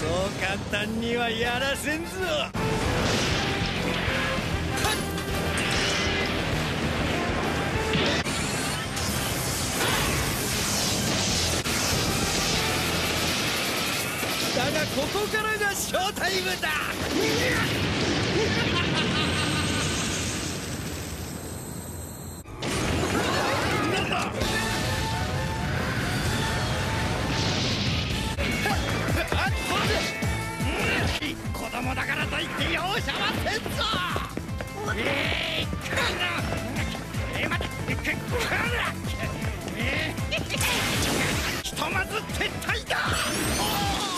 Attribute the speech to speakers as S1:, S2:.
S1: 簡単にはやらせんぞ。だがここからがショータイムだ。なんだ。子供だからといって容赦はせんぞ。待て、ひとまず撤退だ。